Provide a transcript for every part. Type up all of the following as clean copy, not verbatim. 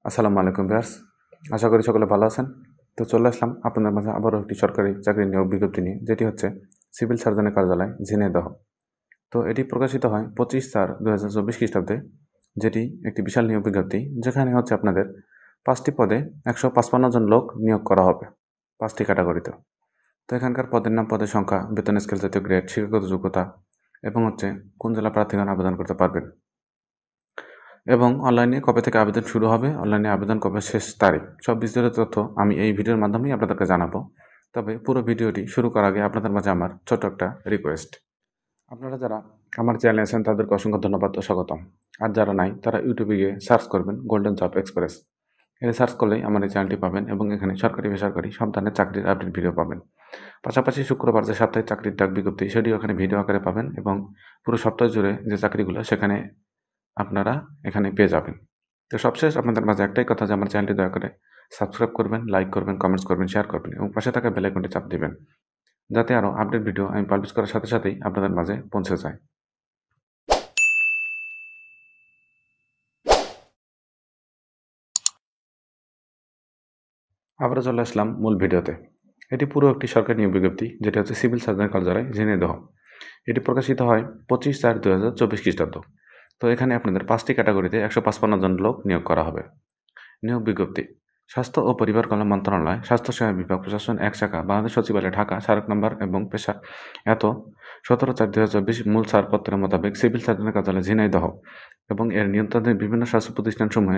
আসসালামু আলাইকুম ভিউয়ার্স, আশা করি সকলে ভালো আছেন। তো চলে আসলাম আপনাদের মাঝে আবারও একটি সরকারি চাকরির নিয়োগ বিজ্ঞপ্তি নিয়ে, যেটি হচ্ছে সিভিল সার্জনের কার্যালয় ঝিনাইদহ। তো এটি প্রকাশিত হয় 25/4/2024 খ্রিস্টাব্দে, যেটি একটি বিশাল নিয়োগ বিজ্ঞপ্তি, যেখানে হচ্ছে আপনাদের 5টি পদে 155 জন লোক নিয়োগ করা হবে 5টি ক্যাটাগরিতে। তো এখানকার পদের নাম, পদের সংখ্যা, বেতন স্কেল, জাতীয় গ্রেড, শিক্ষাগত যোগ্যতা এবং হচ্ছে কোন জেলা প্রার্থীগণ আবেদন করতে পারবেন এবং অনলাইনে কবে থেকে আবেদন শুরু হবে, অনলাইনে আবেদন কবে শেষ তারিখ, সব বিস্তারিত তথ্য আমি এই ভিডিওর মাধ্যমেই আপনাদেরকে জানাবো। তবে পুরো ভিডিওটি শুরু করার আগে আপনাদের মাঝে আমার ছোট্ট একটা রিকোয়েস্ট। আপনারা যারা আমার চ্যানেলে আছেন তাদেরকে অসংখ্য ধন্যবাদ ও স্বাগতম। আর যারা নাই তারা ইউটিউবে গিয়ে সার্চ করবেন গোল্ডেন জব এক্সপ্রেস। এটা সার্চ করলেই আমার এই চ্যানেলটি পাবেন এবং এখানে সরকারি বেসরকারি সব ধরনের চাকরির আপডেট ভিডিও পাবেন। পাশাপাশি শুক্রবার যে সাপ্তাহিক চাকরির ডাক বিজ্ঞপ্তি সেটিও এখানে ভিডিও আকারে পাবেন এবং পুরো সপ্তাহ জুড়ে যে চাকরিগুলো সেখানে আপনারা এখানে পেয়ে যাবেন। তো সবশেষ আপনাদের মাঝে একটাই কথা যে আমার চ্যানেলটি দয়া করে সাবস্ক্রাইব করবেন, লাইক করবেন, কমেন্টস করবেন, শেয়ার করবেন এবং পাশে থাকা বেল আইকনটি চাপ দিবেন, যাতে আরও আপডেট ভিডিও আমি পাবলিশ করার সাথে সাথেই আপনাদের মাঝে পৌঁছে যায়। আবারও চলে আসলাম মূল ভিডিওতে। এটি পুরো একটি সরকারি নিয়োগ বিজ্ঞপ্তি, যেটি হচ্ছে সিভিল সার্জনের কার্যালয় ঝিনাইদহ। এটি প্রকাশিত হয় 25/4/2024 খ্রিস্টাব্দ। তো এখানে আপনাদের 5টি ক্যাটাগরিতে 155 জন লোক নিয়োগ করা হবে। নিয়োগ বিজ্ঞপ্তি: স্বাস্থ্য ও পরিবার কল্যাণ মন্ত্রণালয়, স্বাস্থ্যসেবা বিভাগ, প্রশাসন 1 শাখা, বাংলাদেশ সচিবালয়, ঢাকা, স্মারক নম্বর এবং পেশা এত 17/4/2024 মূল ছাড়পত্রের মোতাবেক সিভিল সার্জনের কার্যালয় ঝিনাইদহ এবং এর নিয়ন্ত্রণাধীন বিভিন্ন স্বাস্থ্য প্রতিষ্ঠানসমূহে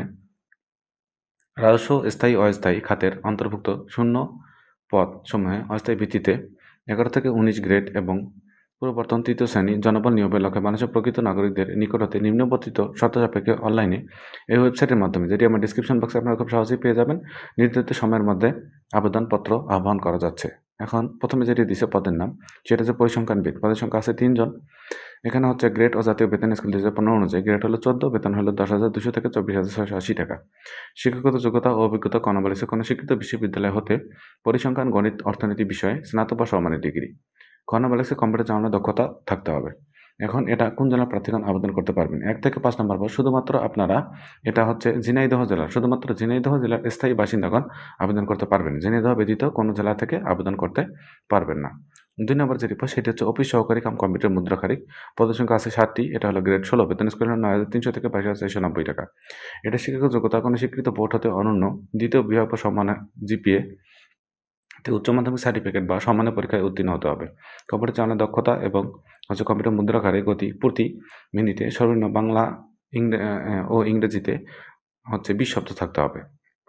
রাজস্ব স্থায়ী অস্থায়ী খাতের অন্তর্ভুক্ত শূন্য পদ সমূহে অস্থায়ী ভিত্তিতে 11 থেকে 19 গ্রেড এবং পূর্ববর্তন 3য় শ্রেণী জনবল নিয়োগের লক্ষ্যে বাংলাদেশের প্রকৃত নাগরিকদের নিকট হতে নিম্নবর্তিত শর্ত সাপেক্ষে অনলাইনে এই ওয়েবসাইটের মাধ্যমে, যেটি আমার ডিসক্রিপশন বক্সে আপনারা খুব সহজেই পেয়ে যাবেন, নির্ধারিত সময়ের মধ্যে আবেদনপত্র আহ্বান করা যাচ্ছে। এখন প্রথমে যেটি দিছে পদের নাম, সেটা হচ্ছে পরিসংখ্যানবিদ। পদের সংখ্যা আছে 3 জন। এখানে হচ্ছে গ্রেড ও জাতীয় বেতন স্কেল 2015 অনুযায়ী গ্রেড হলো 14, বেতন হলো 10,200 থেকে 24,680 টাকা। শিক্ষাগত যোগ্যতা ও অভিজ্ঞতা কণা বলেছে কোনো শিক্ষিত বিশ্ববিদ্যালয় হতে পরিসংখ্যান, গণিত, অর্থনীতি বিষয়ে স্নাতক বা সমমানের ডিগ্রি। কণা বলেছে কম্পিউটার চালানোর দক্ষতা থাকতে হবে। এখন এটা কোন জেলার প্রার্থীগণ আবেদন করতে পারবেন? 1 থেকে 5 নম্বর পদ শুধুমাত্র আপনারা, এটা হচ্ছে ঝিনাইদহ জেলার, শুধুমাত্র ঝিনাইদহ জেলার স্থায়ী বাসিন্দাগণ আবেদন করতে পারবেন। ঝিনাইদহ ব্যতীত কোনো জেলা থেকে আবেদন করতে পারবেন না। 2 নম্বর যে পদ সেটি হচ্ছে অফিস সহকারী কাম কম্পিউটার মুদ্রাক্ষরিক। পদের সংখ্যা আছে 7টি। এটা হলো গ্রেড 16, বেতন স্কেল হলো 9,300 থেকে 22,490 টাকা। এটা শিক্ষাগত যোগ্যতা কোনো স্বীকৃত বোর্ড হতে অনন্য দ্বিতীয় বিভাগ বা সমান জিপিএ তে উচ্চ মাধ্যমিক সার্টিফিকেট বা সম্মানের পরীক্ষায় উত্তীর্ণ হতে হবে। কম্পিউটার চালানোর দক্ষতা এবং হচ্ছে কম্পিউটার মুদ্রাক্ষরে গতি প্রতি মিনিটে সর্বনিম্ন বাংলা ও ইংরেজিতে হচ্ছে 20 শব্দ থাকতে হবে।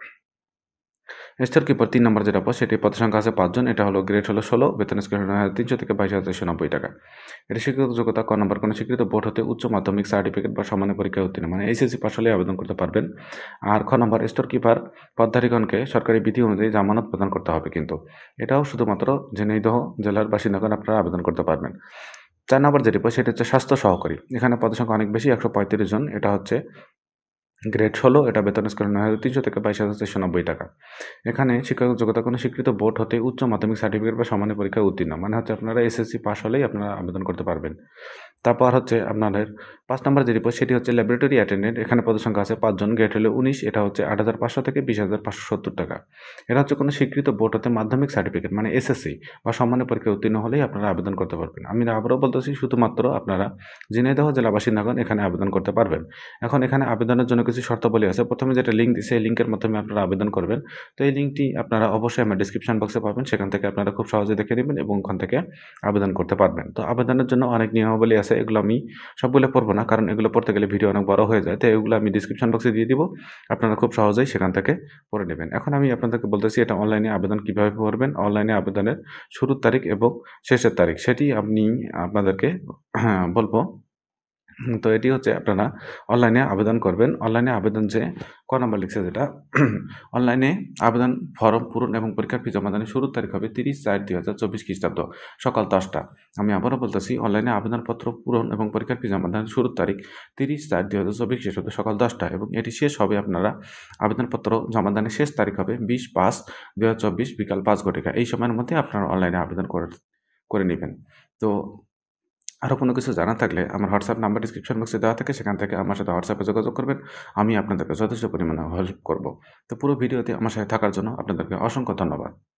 স্টোর কিপার 3 নম্বর যেটা পদ, সেটি পদের সংখ্যা আছে 5 জন। এটা হলো গ্রেড হলো 16, বেতন স্কেল হলো 300 থেকে 22,490 টাকা। এটা শিক্ষাগত যোগ্যতা ক নম্বর কোনো স্বীকৃত বোর্ড হতে উচ্চ মাধ্যমিক সার্টিফিকেট বা সমানের পরীক্ষায় উত্তীর্ণ, মানে এইচএসসি পাস হলে আবেদন করতে পারবেন। আর খ নম্বর স্টোর কিপার পদধারীগণকে সরকারি বিধি অনুযায়ী জামানত প্রদান করতে হবে, কিন্তু এটাও শুধুমাত্র ঝিনাইদহ জেলার বাসিন্দাগণ আপনারা আবেদন করতে পারবেন। 4 নম্বর যেটি পদ সেটি হচ্ছে স্বাস্থ্য সহকারী। এখানে পদের সংখ্যা অনেক বেশি, 135 জন। এটা হচ্ছে গ্রেড 16, এটা বেতন স্কেল 9,300 থেকে 22,490 টাকা। এখানে শিক্ষাগত যোগ্যতা কোনো স্বীকৃত বোর্ড হতে উচ্চ মাধ্যমিক সার্টিফিকেট বা সমানের পরীক্ষায় উত্তীর্ণ, মানে হচ্ছে আপনারা এসএসসি পাস হলেই আপনারা আবেদন করতে পারবেন। তারপর হচ্ছে আপনাদের 5 নম্বর যে পদ সেটি হচ্ছে ল্যাবরেটরি অ্যাটেন্ডেন্ট। এখানে পদের সংখ্যা আছে 5 জন, গ্রেড হলো 19, এটা হচ্ছে 8,500 থেকে 20,570 টাকা। এটা হচ্ছে কোনো স্বীকৃত বোর্ড হতে মাধ্যমিক সার্টিফিকেট মানে এসএসসি বা সম্মানের পরীক্ষায় উত্তীর্ণ হলেই আপনারা আবেদন করতে পারবেন। আমি আবারও বলতেছি, শুধুমাত্র আপনারা ঝিনাইদহ জেলা বাসিন্দাগণ এখানে আবেদন করতে পারবেন। এখন এখানে আবেদনের জন্য কিছু শর্তাবলী আছে। প্রথমে যেটা লিঙ্ক দিচ্ছে, এই লিঙ্কের মাধ্যমে আপনারা আবেদন করবেন। তো এই লিঙ্কটি আপনারা অবশ্যই আমার ডিসক্রিপশন বক্সে পাবেন, সেখান থেকে আপনারা খুব সহজে দেখে নেবেন এবং ওখান থেকে আবেদন করতে পারবেন। তো আবেদনের জন্য অনেক নিয়মাবলী আছে, এগুলো আমি সবগুলো পড়বো না, কারণ এগুলো পড়তে গেলে ভিডিও অনেক বড় হয়ে যায়। তো এগুলো আমি ডিসক্রিপশন বক্সে দিয়ে দিব, আপনারা খুব সহজেই সেখান থেকে পড়ে নেবেন। এখন আমি আপনাদেরকে বলতেছি এটা অনলাইনে আবেদন কিভাবে করবেন। অনলাইনে আবেদনের শুরুর তারিখ এবং শেষের তারিখ সেটি আমি আপনাদেরকে বলবো। তো এটি হচ্ছে আপনারা অনলাইনে আবেদন করবেন। অনলাইনে আবেদন যে ক নম্বর লিখছে যেটা অনলাইনে আবেদন ফর্ম পূরণ এবং পরীক্ষার ফি জমাদানের শুরুর তারিখ হবে 30/4/2024 খ্রিস্টাব্দ সকাল 10টা। আমি আবারও বলতেছি, অনলাইনে আবেদনপত্র পূরণ এবং পরীক্ষার ফি জমাদানের শুরুর তারিখ 30/4/2024 খ্রিস্টাব্দ সকাল 10টা এবং এটি শেষ হবে, আপনারা আবেদনপত্র জমাদানের শেষ তারিখ হবে 20/5/2024 বিকাল 5 ঘটিকা। এই সময়ের মধ্যে আপনারা অনলাইনে আবেদন করে নেবেন। তো আরও কোনো কিছু জানার থাকলে আমার হোয়াটসঅ্যাপ নাম্বার ডিসক্রিপশন বক্সে দেওয়া থাকে, সেখান থেকে আমার সাথে হোয়াটসঅ্যাপে যোগাযোগ করবেন। আমি আপনাদেরকে যথেষ্ট পরিমাণে হেল্প করব। তো পুরো ভিডিওতে আমার সাথে থাকার জন্য আপনাদেরকে অসংখ্য ধন্যবাদ।